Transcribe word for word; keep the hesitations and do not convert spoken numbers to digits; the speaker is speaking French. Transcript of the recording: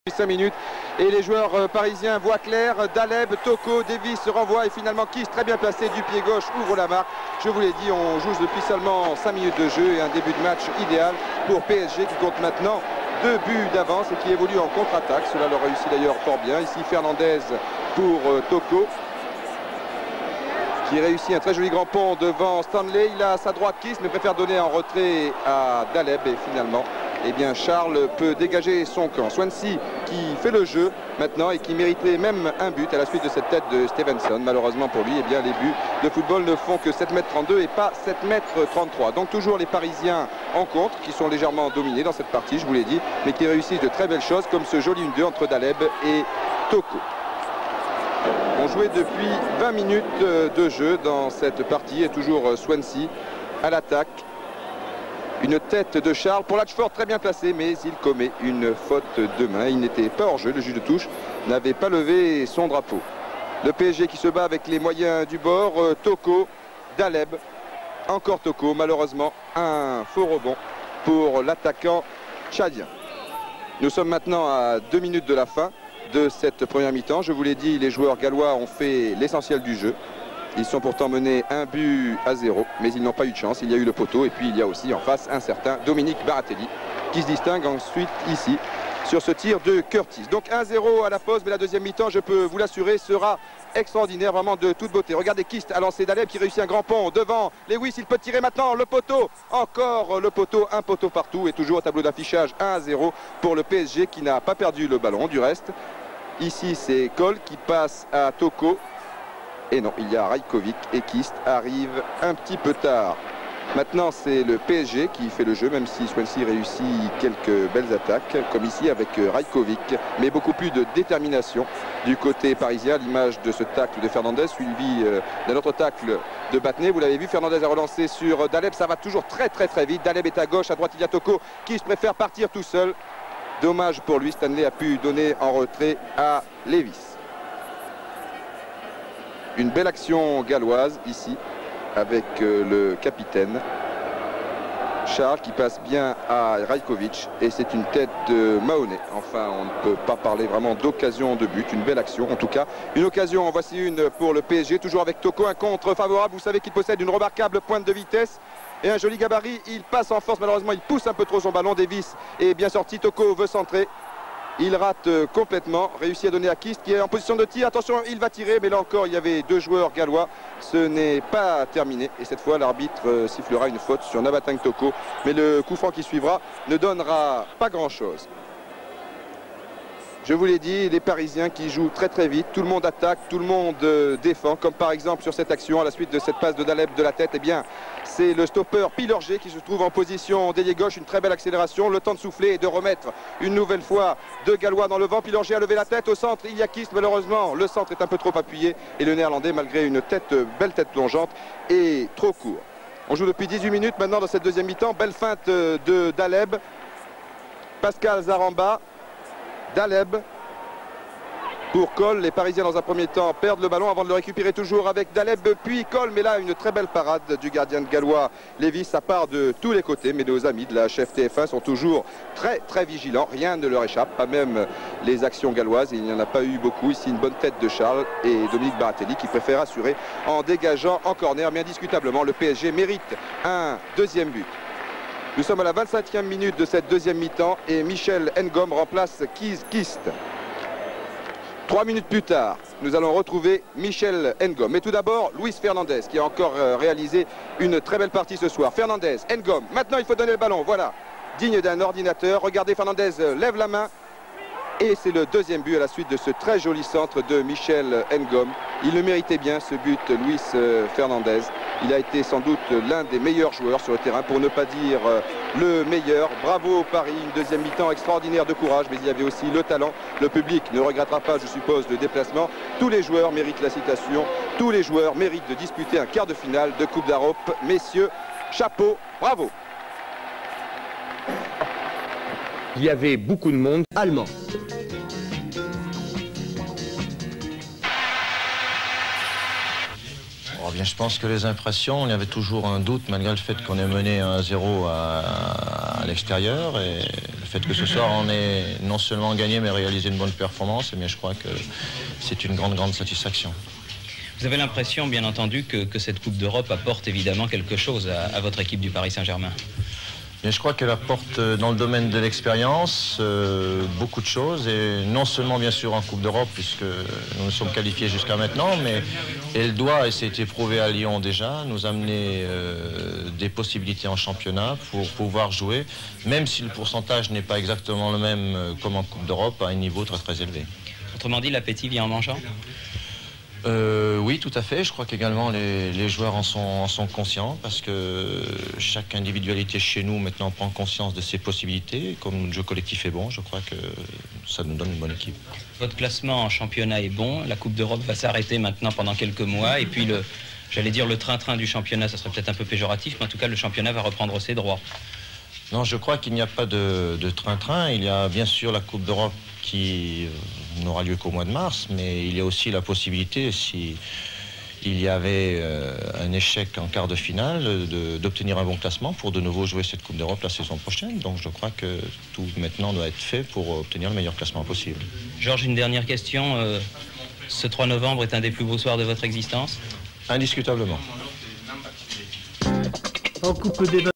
cinq minutes et les joueurs euh, parisiens voient clair. Daleb, Toko, Davis se renvoie et finalement Kiss très bien placé du pied gauche ouvre la marque. Je vous l'ai dit, on joue depuis seulement cinq minutes de jeu et un début de match idéal pour P S G qui compte maintenant deux buts d'avance et qui évolue en contre-attaque. Cela leur réussit d'ailleurs fort bien. Ici Fernandez pour euh, Toko qui réussit un très joli grand pont devant Stanley. Il a à sa droite Kiss mais préfère donner en retrait à Daleb et finalement eh bien Charles peut dégager son camp. Swansea qui fait le jeu maintenant et qui mériterait même un but à la suite de cette tête de Stevenson. Malheureusement pour lui, eh bien les buts de football ne font que sept mètres trente-deux et pas sept mètres trente-trois. Donc toujours les Parisiens en contre qui sont légèrement dominés dans cette partie, je vous l'ai dit, mais qui réussissent de très belles choses comme ce joli un deux entre Daleb et Toko. On jouait depuis vingt minutes de jeu dans cette partie et toujours Swansea à l'attaque. Une tête de Charles pour Latchford très bien placé, mais il commet une faute de main. Il n'était pas hors jeu, le juge de touche n'avait pas levé son drapeau. Le P S G qui se bat avec les moyens du bord. Toko, Daleb, encore Toko, malheureusement un faux rebond pour l'attaquant tchadien. Nous sommes maintenant à deux minutes de la fin de cette première mi-temps. Je vous l'ai dit, les joueurs gallois ont fait l'essentiel du jeu. Ils sont pourtant menés un but à zéro, mais ils n'ont pas eu de chance. Il y a eu le poteau et puis il y a aussi en face un certain Dominique Baratelli qui se distingue ensuite ici sur ce tir de Curtis. Donc un zéro à la pause, mais la deuxième mi-temps, je peux vous l'assurer, sera extraordinaire, vraiment de toute beauté. Regardez Kist a lancé Daleb qui réussit un grand pont devant Lewis. Il peut tirer maintenant le poteau, encore le poteau, un poteau partout et toujours au tableau d'affichage un à zéro pour le P S G qui n'a pas perdu le ballon. Du reste, ici c'est Cole qui passe à Toko. Et non, il y a Rajkovic et Kist arrive un petit peu tard. Maintenant, c'est le P S G qui fait le jeu, même si Swansea réussit quelques belles attaques, comme ici avec Rajkovic, mais beaucoup plus de détermination du côté parisien, à l'image de ce tacle de Fernandez, suivi euh, d'un autre tacle de Battenet. Vous l'avez vu, Fernandez a relancé sur Daleb, ça va toujours très très très vite. Daleb est à gauche, à droite il y a Toko, Kist préfère partir tout seul. Dommage pour lui, Stanley a pu donner en retrait à Lewis. Une belle action galloise ici avec euh, le capitaine Charles qui passe bien à Rajkovic et c'est une tête de Mahoney. Enfin, on ne peut pas parler vraiment d'occasion de but. Une belle action en tout cas. Une occasion, en voici une pour le P S G, toujours avec Toko, un contre favorable. Vous savez qu'il possède une remarquable pointe de vitesse et un joli gabarit. Il passe en force, malheureusement il pousse un peu trop son ballon. Davis est bien sorti, Toko veut centrer. Il rate complètement, réussit à donner à Kist qui est en position de tir. Attention, il va tirer, mais là encore, il y avait deux joueurs gallois. Ce n'est pas terminé. Et cette fois, l'arbitre sifflera une faute sur Nabatang Toko. Mais le coup franc qui suivra ne donnera pas grand-chose. Je vous l'ai dit, les Parisiens qui jouent très très vite. Tout le monde attaque, tout le monde euh, défend. Comme par exemple sur cette action, à la suite de cette passe de Daleb de la tête, eh bien, c'est le stopper Pilorget qui se trouve en position d'ailier gauche. Une très belle accélération, le temps de souffler et de remettre une nouvelle fois deux Gallois dans le vent. Pilorget a levé la tête au centre. Il y a Kist, malheureusement, le centre est un peu trop appuyé. Et le Néerlandais, malgré une tête, belle tête plongeante, est trop court. On joue depuis dix-huit minutes maintenant dans cette deuxième mi-temps. Belle feinte de Daleb. Pascal Zaramba. Daleb pour Cole. Les Parisiens dans un premier temps perdent le ballon avant de le récupérer toujours avec Daleb puis Cole, mais là une très belle parade du gardien de gallois Lévis. Ça part de tous les côtés, mais nos amis de la H F T F un sont toujours très très vigilants, rien ne leur échappe, pas même les actions galloises. Il n'y en a pas eu beaucoup ici. Une bonne tête de Charles et Dominique Baratelli qui préfère assurer en dégageant en corner, mais indiscutablement le P S G mérite un deuxième but. Nous sommes à la vingt-cinquième minute de cette deuxième mi-temps et Michel Ngom remplace Kees Kist. Trois minutes plus tard, nous allons retrouver Michel Ngom. Mais tout d'abord, Luis Fernandez qui a encore réalisé une très belle partie ce soir. Fernandez, Ngom, maintenant il faut donner le ballon, voilà. Digne d'un ordinateur, regardez, Fernandez lève la main. Et c'est le deuxième but à la suite de ce très joli centre de Michel Ngom. Il le méritait bien ce but, Luis Fernandez. Il a été sans doute l'un des meilleurs joueurs sur le terrain, pour ne pas dire le meilleur. Bravo Paris, une deuxième mi-temps extraordinaire de courage, mais il y avait aussi le talent. Le public ne regrettera pas, je suppose, le déplacement. Tous les joueurs méritent la citation. Tous les joueurs méritent de disputer un quart de finale de Coupe d'Europe. Messieurs, chapeau, bravo. Il y avait beaucoup de monde allemand. Oh bien, je pense que les impressions, il y avait toujours un doute malgré le fait qu'on ait mené un zéro à, à l'extérieur. Et le fait que ce soir on ait non seulement gagné mais réalisé une bonne performance, eh bien, je crois que c'est une grande, grande satisfaction. Vous avez l'impression, bien entendu, que, que cette Coupe d'Europe apporte évidemment quelque chose à, à votre équipe du Paris Saint-Germain? Bien, je crois qu'elle apporte dans le domaine de l'expérience euh, beaucoup de choses, et non seulement bien sûr en Coupe d'Europe puisque nous nous sommes qualifiés jusqu'à maintenant, mais elle doit, et ça a été prouvé à Lyon déjà, nous amener euh, des possibilités en championnat pour pouvoir jouer, même si le pourcentage n'est pas exactement le même comme en Coupe d'Europe, à un niveau très très élevé. Autrement dit, l'appétit vient en mangeant? Euh, oui, tout à fait. Je crois qu'également les, les joueurs en sont, en sont conscients parce que chaque individualité chez nous maintenant prend conscience de ses possibilités. Comme le jeu collectif est bon, je crois que ça nous donne une bonne équipe. Votre classement en championnat est bon. La Coupe d'Europe va s'arrêter maintenant pendant quelques mois. Et puis, le, j'allais dire le train-train du championnat, ça serait peut-être un peu péjoratif, mais en tout cas, le championnat va reprendre ses droits. Non, je crois qu'il n'y a pas de, de train-train. Il y a bien sûr la Coupe d'Europe qui n'aura lieu qu'au mois de mars, mais il y a aussi la possibilité, si il y avait euh, un échec en quart de finale, d'obtenir un bon classement pour de nouveau jouer cette Coupe d'Europe la saison prochaine. Donc je crois que tout maintenant doit être fait pour obtenir le meilleur classement possible. Georges, une dernière question. Euh, ce trois novembre est un des plus beaux soirs de votre existence? Indiscutablement. En coupe des